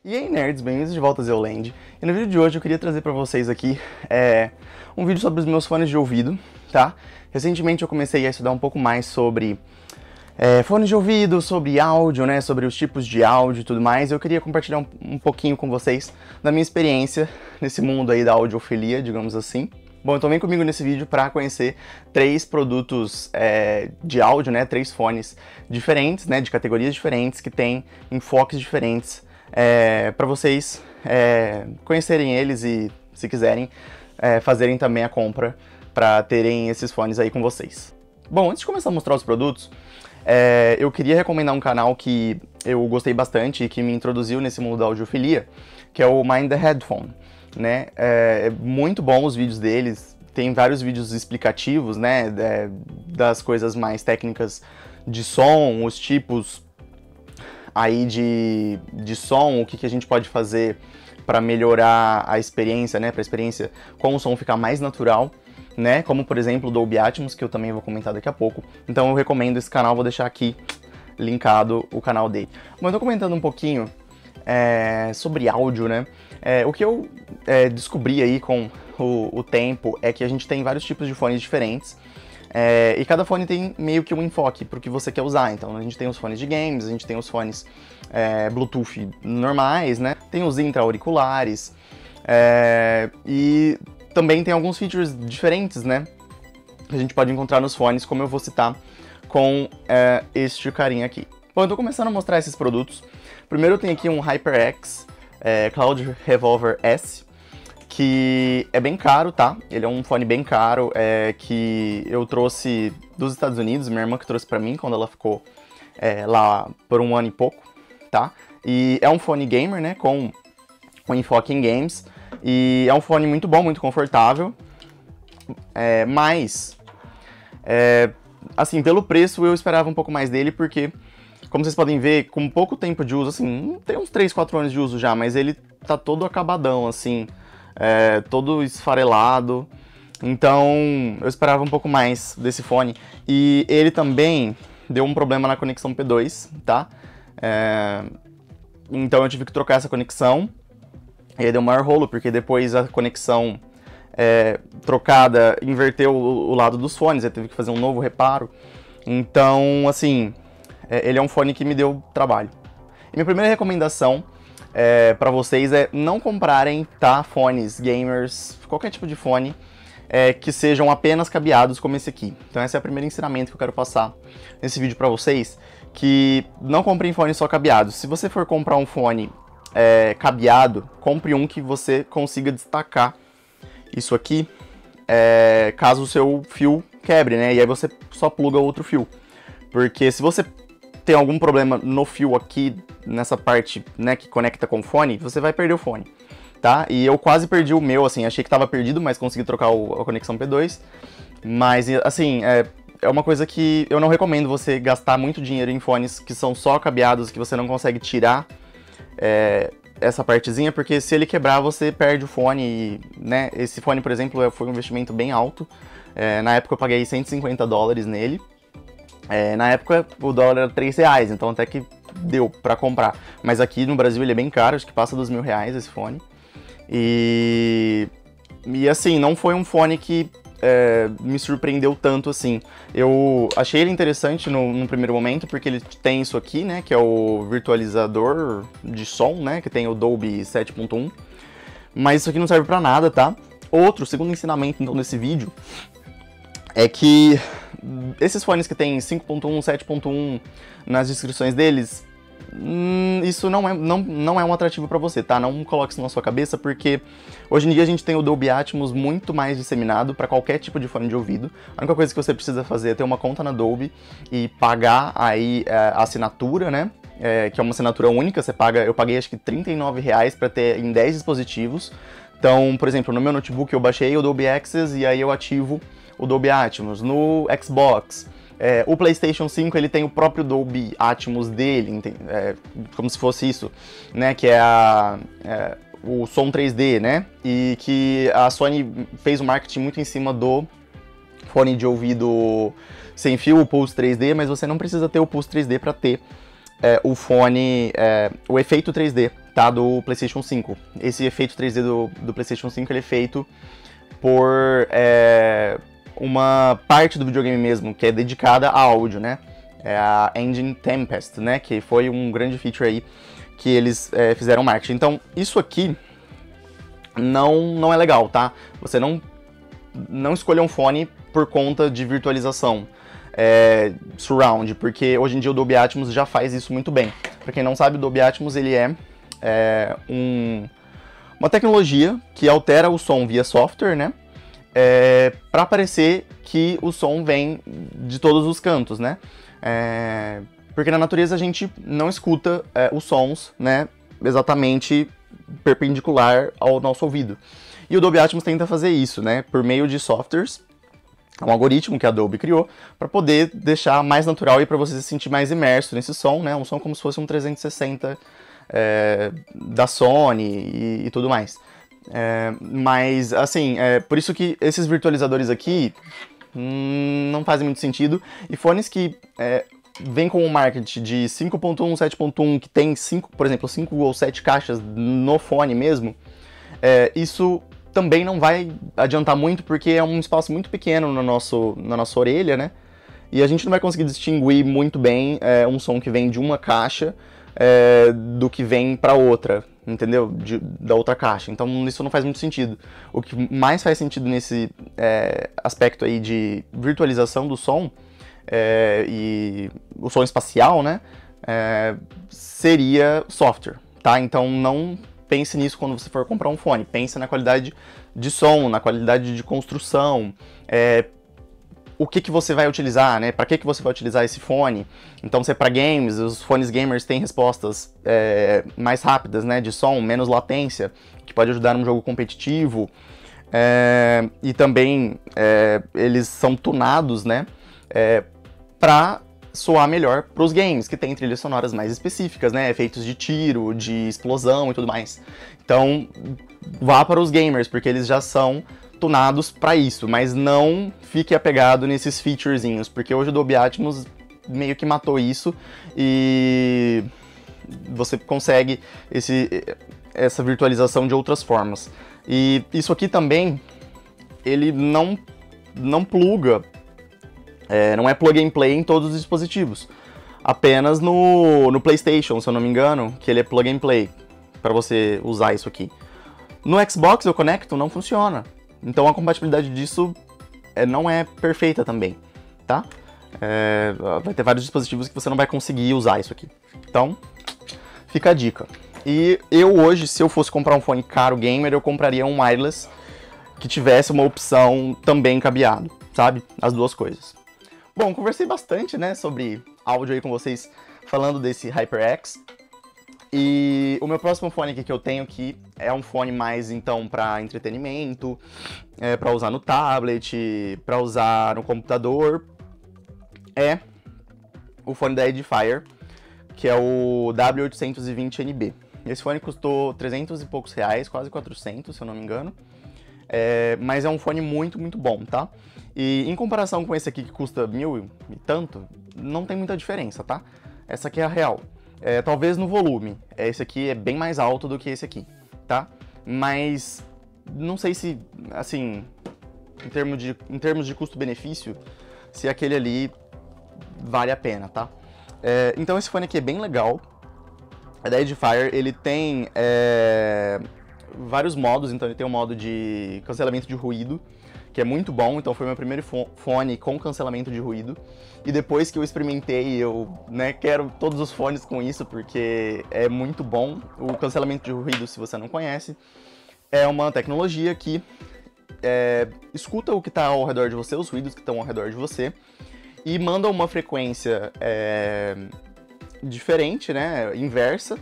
E aí nerds, bem-vindos de volta a Zeoland. E no vídeo de hoje eu queria trazer pra vocês aqui um vídeo sobre os meus fones de ouvido, tá? Recentemente eu comecei a estudar um pouco mais sobre fones de ouvido, sobre áudio, né? Sobre os tipos de áudio e tudo mais. Eu queria compartilhar um pouquinho com vocês da minha experiência nesse mundo aí da audiofilia, digamos assim. Bom, então vem comigo nesse vídeo para conhecer 3 produtos de áudio, né? 3 fones diferentes, né? De categorias diferentes, que têm enfoques diferentes, para vocês conhecerem eles e, se quiserem, fazerem também a compra para terem esses fones aí com vocês. Bom, antes de começar a mostrar os produtos, eu queria recomendar um canal que eu gostei bastante e que me introduziu nesse mundo da audiofilia, que é o Mind the Headphone, né? É muito bom os vídeos deles, tem vários vídeos explicativos, né, das coisas mais técnicas de som, os tipos aí de som, o que a gente pode fazer para melhorar a experiência, né, para a experiência com o som ficar mais natural, né, como por exemplo o Dolby Atmos, que eu também vou comentar daqui a pouco. Então eu recomendo esse canal, vou deixar aqui linkado o canal dele. Bom, eu tô comentando um pouquinho sobre áudio, né, o que eu descobri aí com o tempo é que a gente tem vários tipos de fones diferentes, e cada fone tem meio que um enfoque para o que você quer usar. Então a gente tem os fones de games, a gente tem os fones Bluetooth normais, né? Tem os intra-auriculares, e também tem alguns features diferentes, né? Que a gente pode encontrar nos fones, como eu vou citar com este carinha aqui. Bom, eu tô começando a mostrar esses produtos. Primeiro eu tenho aqui um HyperX Cloud Revolver S, que é bem caro, tá? Ele é um fone bem caro, que eu trouxe dos Estados Unidos, minha irmã que trouxe pra mim quando ela ficou lá por 1 ano e pouco, tá? E é um fone gamer, né, com um enfoque em games, e é um fone muito bom, muito confortável, mas, assim, pelo preço eu esperava um pouco mais dele, porque, como vocês podem ver, com pouco tempo de uso, assim, tem uns 3, 4 anos de uso já, mas ele tá todo acabadão, assim, todo esfarelado, então eu esperava um pouco mais desse fone. E ele também deu um problema na conexão P2, tá? Então eu tive que trocar essa conexão, e aí deu um maior rolo, porque depois a conexão trocada inverteu o lado dos fones, eu tive que fazer um novo reparo. Então, assim, ele é um fone que me deu trabalho. E minha primeira recomendação para vocês é não comprarem, tá, fones gamers, qualquer tipo de fone, que sejam apenas cabeados como esse aqui. Então esse é o primeiro ensinamento que eu quero passar nesse vídeo para vocês, que não comprem fones só cabeados. Se você for comprar um fone cabeado, compre um que você consiga destacar isso aqui, caso o seu fio quebre, né, e aí você só pluga outro fio. Porque se você tem algum problema no fio aqui, nessa parte, né, que conecta com o fone, você vai perder o fone, tá? E eu quase perdi o meu, assim, achei que tava perdido, mas consegui trocar a conexão P2. Mas, assim, é uma coisa que eu não recomendo você gastar muito dinheiro em fones que são só cabeados, que você não consegue tirar essa partezinha, porque se ele quebrar, você perde o fone, e, né, esse fone, por exemplo, foi um investimento bem alto. Na época eu paguei $150 nele. Na época o dólar era R$3, então até que deu pra comprar. Mas aqui no Brasil ele é bem caro, acho que passa dos R$1.000 esse fone. E assim, não foi um fone que me surpreendeu tanto assim. Eu achei ele interessante no primeiro momento, porque ele tem isso aqui, né, que é o virtualizador de som, né, que tem o Dolby 7.1. Mas isso aqui não serve pra nada, tá? Segundo ensinamento então desse vídeo é que esses fones que tem 5.1, 7.1 nas descrições deles, isso não é um atrativo para você, tá? Não coloque isso na sua cabeça, porque hoje em dia a gente tem o Dolby Atmos muito mais disseminado para qualquer tipo de fone de ouvido. A única coisa que você precisa fazer é ter uma conta na Dolby e pagar aí a assinatura, né? Que é uma assinatura única, eu paguei acho que R$39 para ter em 10 dispositivos. Então, por exemplo, no meu notebook eu baixei o Dolby Access e aí eu ativo o Dolby Atmos. No Xbox, o PlayStation 5 ele tem o próprio Dolby Atmos dele, como se fosse isso, né, que é o som 3D, né, e que a Sony fez um marketing muito em cima do fone de ouvido sem fio, o Pulse 3D, mas você não precisa ter o Pulse 3D para ter o fone, o efeito 3D, tá? Do PlayStation 5. Esse efeito 3D do PlayStation 5 ele é feito por uma parte do videogame mesmo, que é dedicada a áudio, né? É a Engine Tempest, né? Que foi um grande feature aí que eles fizeram marketing. Então, isso aqui não é legal, tá? Você não escolha um fone por conta de virtualização surround, porque hoje em dia o Dolby Atmos já faz isso muito bem. Para quem não sabe, o Dolby Atmos ele uma tecnologia que altera o som via software, né? Para parecer que o som vem de todos os cantos, né? Porque na natureza a gente não escuta os sons, né, exatamente perpendicular ao nosso ouvido. E o Dolby Atmos tenta fazer isso, né, por meio de softwares, um algoritmo que a Dolby criou, para poder deixar mais natural e para você se sentir mais imerso nesse som, né, um som como se fosse um 360 da Sony e tudo mais. Mas, assim, por isso que esses virtualizadores aqui não fazem muito sentido, e fones que vem com um market de 5.1, 7.1, que tem, por exemplo, 5 ou 7 caixas no fone mesmo, isso também não vai adiantar muito, porque é um espaço muito pequeno na nossa orelha, né? E a gente não vai conseguir distinguir muito bem um som que vem de uma caixa do que vem para outra, entendeu? Da outra caixa. Então isso não faz muito sentido. O que mais faz sentido nesse aspecto aí de virtualização do som e o som espacial, né, seria software, tá? Então não pense nisso quando você for comprar um fone. Pense na qualidade de som, na qualidade de construção, o que você vai utilizar, né? Para que você vai utilizar esse fone? Então, se é para games, os fones gamers têm respostas mais rápidas, né, de som, menos latência, que pode ajudar num jogo competitivo. E também eles são tunados, né, para soar melhor para os games, que tem trilhas sonoras mais específicas, né, efeitos de tiro, de explosão e tudo mais. Então, vá para os gamers, porque eles já são tunados para isso, mas não fique apegado nesses featurezinhos, porque hoje o Dolby Atmos meio que matou isso e você consegue essa virtualização de outras formas. E isso aqui também, ele não pluga, não é plug and play em todos os dispositivos. Apenas no PlayStation, se eu não me engano, que ele é plug and play, para você usar isso aqui. No Xbox eu conecto, não funciona. Então a compatibilidade disso não é perfeita também, tá? Vai ter vários dispositivos que você não vai conseguir usar isso aqui. Então, fica a dica. E eu hoje, se eu fosse comprar um fone caro gamer, eu compraria um wireless que tivesse uma opção também cabeado, sabe? As duas coisas. Bom, conversei bastante, né, sobre áudio aí com vocês, falando desse HyperX. E o meu próximo fone aqui que eu tenho aqui é um fone mais, então, para entretenimento, para usar no tablet, para usar no computador. É o fone da Edifier, que é o W820NB. Esse fone custou 300 e poucos reais, quase 400, se eu não me engano. Mas é um fone muito, muito bom, tá? E em comparação com esse aqui que custa 1.000 e tanto, não tem muita diferença, tá? Essa aqui é a real. Talvez no volume, esse aqui é bem mais alto do que esse aqui, tá? Mas não sei se, assim, em termos de custo-benefício, se aquele ali vale a pena, tá? Então esse fone aqui é bem legal. Da Edifier, ele tem vários modos. Então ele tem um modo de cancelamento de ruído, que é muito bom. Então foi meu primeiro fone com cancelamento de ruído. E depois que eu experimentei, eu quero todos os fones com isso, porque é muito bom. O cancelamento de ruído, se você não conhece, é uma tecnologia que escuta o que está ao redor de você, os ruídos que estão ao redor de você, e manda uma frequência diferente, né, inversa,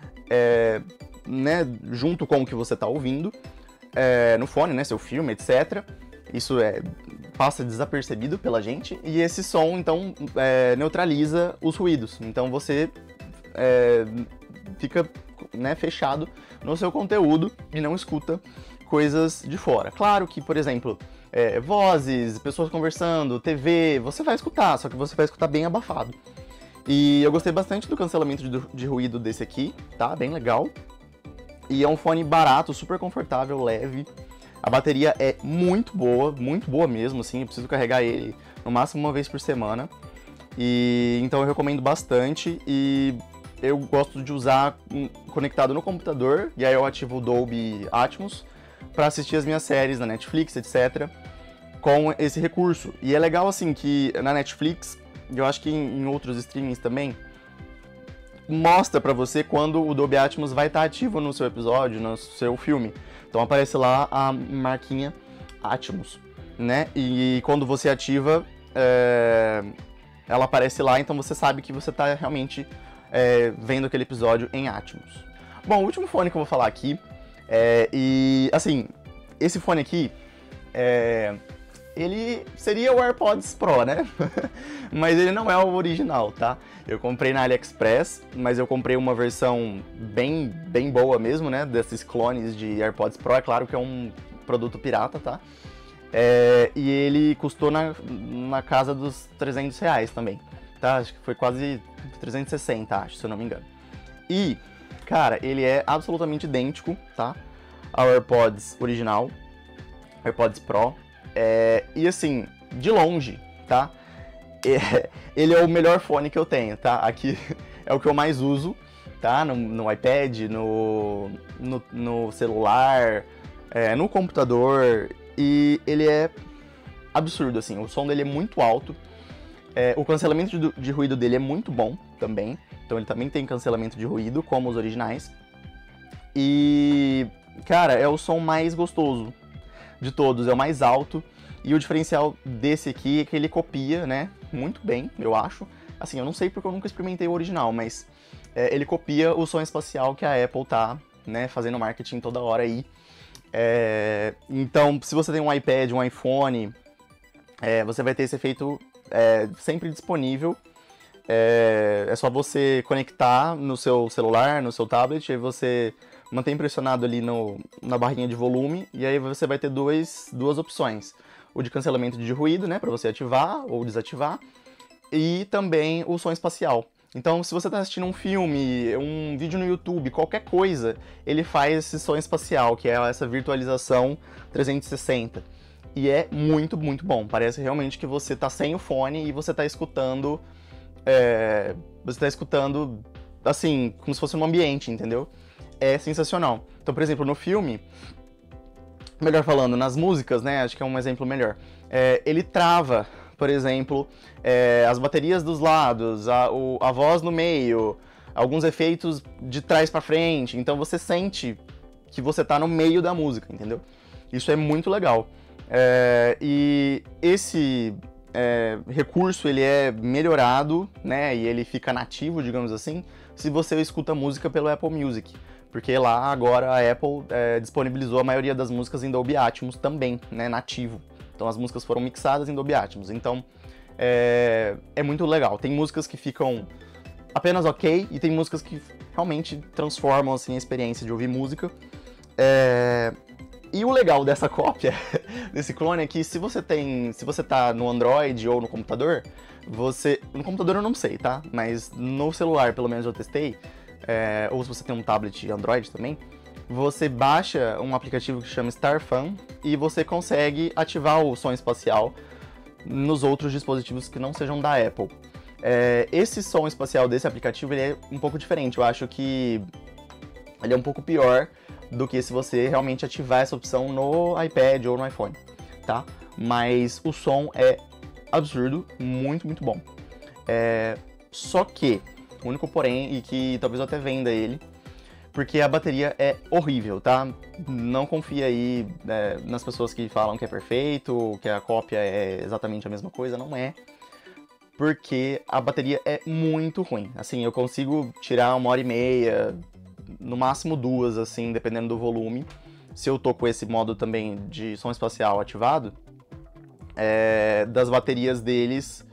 junto com o que você está ouvindo no fone, né, seu filme, etc. Isso passa desapercebido pela gente, e esse som, então, neutraliza os ruídos. Então você fica fechado no seu conteúdo e não escuta coisas de fora. Claro que, por exemplo, vozes, pessoas conversando, TV, você vai escutar, só que você vai escutar bem abafado. E eu gostei bastante do cancelamento de ruído desse aqui, tá? Bem legal. E é um fone barato, super confortável, leve. A bateria é muito boa mesmo, assim, eu preciso carregar ele no máximo uma vez por semana. E então eu recomendo bastante e eu gosto de usar conectado no computador, e aí eu ativo o Dolby Atmos para assistir as minhas séries na Netflix, etc, com esse recurso. E é legal assim que na Netflix, e eu acho que em outros streamings também, mostra pra você quando o Dolby Atmos vai estar ativo no seu episódio, no seu filme. Então aparece lá a marquinha Atmos, né? E quando você ativa, ela aparece lá, então você sabe que você está realmente vendo aquele episódio em Atmos. Bom, o último fone que eu vou falar aqui, e assim, esse fone aqui, ele seria o AirPods Pro, né? Mas ele não é o original, tá? Eu comprei na AliExpress, mas eu comprei uma versão bem boa mesmo, né? Desses clones de AirPods Pro. É claro que é um produto pirata, tá? E ele custou na casa dos R$300 também, tá? Acho que foi quase 360, acho, se eu não me engano. E, cara, ele é absolutamente idêntico, tá? Ao AirPods original, AirPods Pro. E assim, de longe, tá? Ele é o melhor fone que eu tenho, tá? Aqui é o que eu mais uso, tá? No iPad, no celular, no computador. E ele é absurdo, assim. O som dele é muito alto. O cancelamento de ruído dele é muito bom também. Então ele também tem cancelamento de ruído, como os originais. E, cara, é o som mais gostoso de todos, é o mais alto. E o diferencial desse aqui é que ele copia, né, muito bem, eu acho. Assim, eu não sei porque eu nunca experimentei o original, mas ele copia o som espacial que a Apple tá, né, fazendo marketing toda hora aí. Então, se você tem um iPad, um iPhone, você vai ter esse efeito sempre disponível. É só você conectar no seu celular, no seu tablet, e aí você mantém pressionado ali na barrinha de volume, e aí você vai ter duas opções. O de cancelamento de ruído, né, para você ativar ou desativar, e também o som espacial. Então, se você está assistindo um filme, um vídeo no YouTube, qualquer coisa, ele faz esse som espacial, que é essa virtualização 360. E é muito, muito bom. Parece realmente que você está sem o fone e você está escutando... assim, como se fosse um ambiente, entendeu? É sensacional. Então, por exemplo, no filme... Melhor falando, nas músicas, né? Acho que é um exemplo melhor. Ele trava, por exemplo, as baterias dos lados, a voz no meio, alguns efeitos de trás pra frente. Então você sente que você tá no meio da música, entendeu? Isso é muito legal. E esse recurso, ele é melhorado, né? E ele fica nativo, digamos assim, se você escuta música pelo Apple Music. Porque lá agora a Apple disponibilizou a maioria das músicas em Dolby Atmos também, né, nativo. Então as músicas foram mixadas em Dolby Atmos. Então é muito legal. Tem músicas que ficam apenas ok e tem músicas que realmente transformam assim, a experiência de ouvir música. E o legal dessa cópia, desse clone, é que se você tá no Android ou no computador, no computador eu não sei, tá? Mas no celular, pelo menos eu testei, ou se você tem um tablet Android também, você baixa um aplicativo que chama StarFun e você consegue ativar o som espacial nos outros dispositivos que não sejam da Apple. Esse som espacial desse aplicativo ele é um pouco diferente, eu acho que ele é um pouco pior do que se você realmente ativar essa opção no iPad ou no iPhone, tá? Mas o som é absurdo, muito, muito bom. Só que, o único porém, e que talvez eu até venda ele, porque a bateria é horrível, tá? Não confia aí nas pessoas que falam que é perfeito, que a cópia é exatamente a mesma coisa, não é. Porque a bateria é muito ruim. Assim, eu consigo tirar 1h30, no máximo 2, assim, dependendo do volume. Se eu tô com esse modo também de som espacial ativado, das baterias deles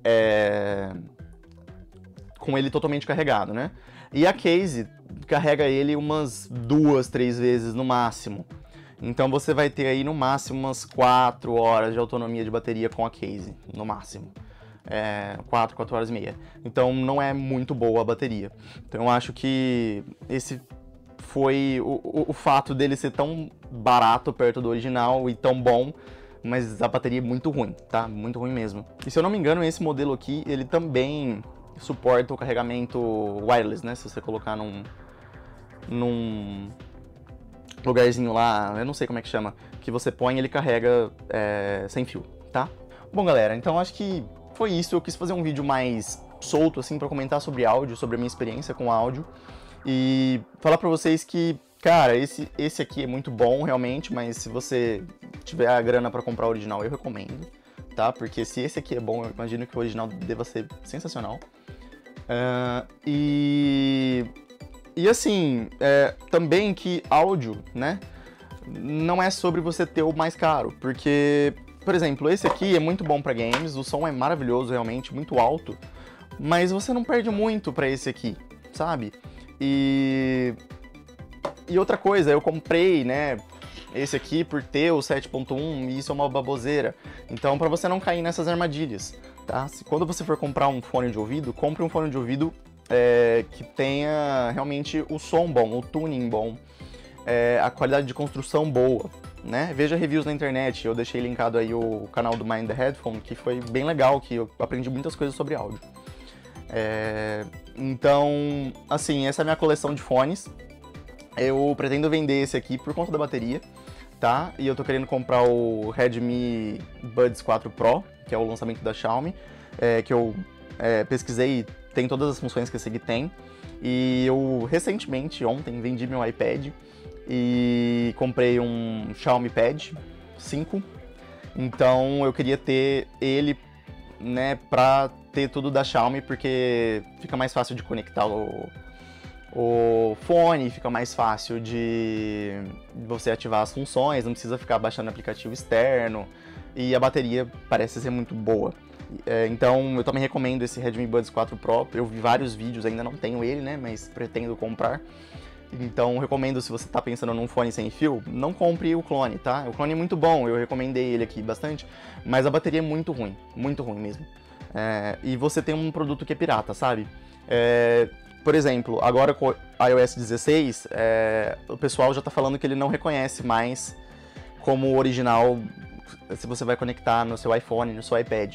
com ele totalmente carregado, né? E a case carrega ele umas 2, 3 vezes no máximo. Então você vai ter aí no máximo umas 4 horas de autonomia de bateria com a case, no máximo. 4 horas e meia. Então não é muito boa a bateria. Então eu acho que esse foi o fato dele ser tão barato perto do original e tão bom, mas a bateria é muito ruim, tá? Muito ruim mesmo. E se eu não me engano, esse modelo aqui, ele também suporta o carregamento wireless, né? Se você colocar num lugarzinho lá, eu não sei como é que chama, que você põe, ele carrega sem fio, tá? Bom, galera, então acho que foi isso. Eu quis fazer um vídeo mais solto, assim, pra comentar sobre áudio, sobre a minha experiência com áudio. E falar pra vocês que, cara, esse aqui é muito bom, realmente, mas se você tiver a grana pra comprar o original, eu recomendo, tá? Porque se esse aqui é bom, eu imagino que o original deva ser sensacional. E assim, também que áudio, né, não é sobre você ter o mais caro, porque, por exemplo, esse aqui é muito bom pra games, o som é maravilhoso, realmente, muito alto, mas você não perde muito pra esse aqui, sabe? E outra coisa, eu comprei, né, esse aqui por ter o 7.1 e isso é uma baboseira. Então, pra você não cair nessas armadilhas, tá? Quando você for comprar um fone de ouvido, compre um fone de ouvido que tenha realmente o som bom, o tuning bom, a qualidade de construção boa, né? Veja reviews na internet, eu deixei linkado aí o canal do Mind the Headphone, que foi bem legal, que eu aprendi muitas coisas sobre áudio. Então, assim, essa é a minha coleção de fones. Eu pretendo vender esse aqui por conta da bateria, tá? E eu tô querendo comprar o Redmi Buds 4 Pro, que é o lançamento da Xiaomi, que eu pesquisei, tem todas as funções que esse aqui tem. E eu recentemente, ontem, vendi meu iPad e comprei um Xiaomi Pad 5. Então eu queria ter ele, né, pra ter tudo da Xiaomi, porque fica mais fácil de conectar o fone, fica mais fácil de você ativar as funções, não precisa ficar baixando aplicativo externo, e a bateria parece ser muito boa. Então eu também recomendo esse Redmi Buds 4 Pro, eu vi vários vídeos, ainda não tenho ele, né, mas pretendo comprar. Então recomendo, se você tá pensando num fone sem fio, não compre o clone, tá? O clone é muito bom, eu recomendei ele aqui bastante, mas a bateria é muito ruim mesmo. E você tem um produto que é pirata, sabe? Por exemplo, agora com o iOS 16, o pessoal já tá falando que ele não reconhece mais como original se você vai conectar no seu iPhone, no seu iPad.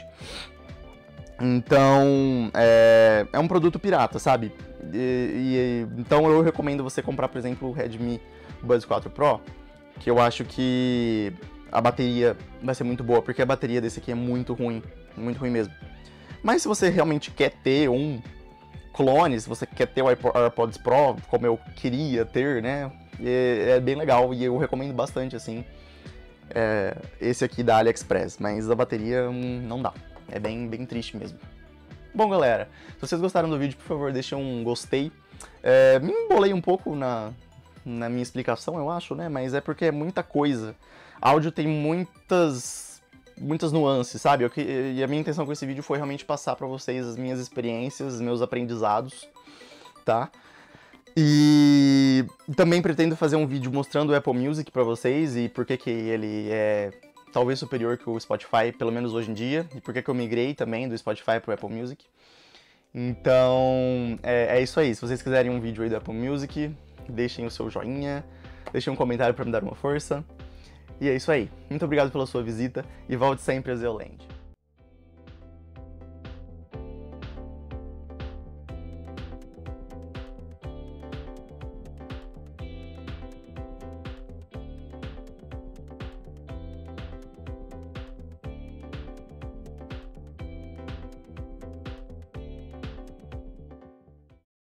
Então, é um produto pirata, sabe? Então eu recomendo você comprar, por exemplo, o Redmi Buds 4 Pro, que eu acho que a bateria vai ser muito boa, porque a bateria desse aqui é muito ruim mesmo. Mas se você realmente quer ter um clone, se você quer ter o AirPods Pro, como eu queria ter, né, é bem legal e eu recomendo bastante, assim, esse aqui da AliExpress, mas a bateria não dá, é bem triste mesmo. Bom, galera, se vocês gostaram do vídeo, por favor, deixem um gostei. Me embolei um pouco na minha explicação, eu acho, né, mas é porque é muita coisa. Áudio tem muitas nuances, sabe? E a minha intenção com esse vídeo foi realmente passar pra vocês as minhas experiências, os meus aprendizados, tá? E também pretendo fazer um vídeo mostrando o Apple Music pra vocês e por que ele é talvez superior que o Spotify, pelo menos hoje em dia, e por que eu migrei também do Spotify pro Apple Music. Então, é isso aí. Se vocês quiserem um vídeo aí do Apple Music, deixem o seu joinha, deixem um comentário pra me dar uma força. E é isso aí. Muito obrigado pela sua visita e volte sempre a Zeoland.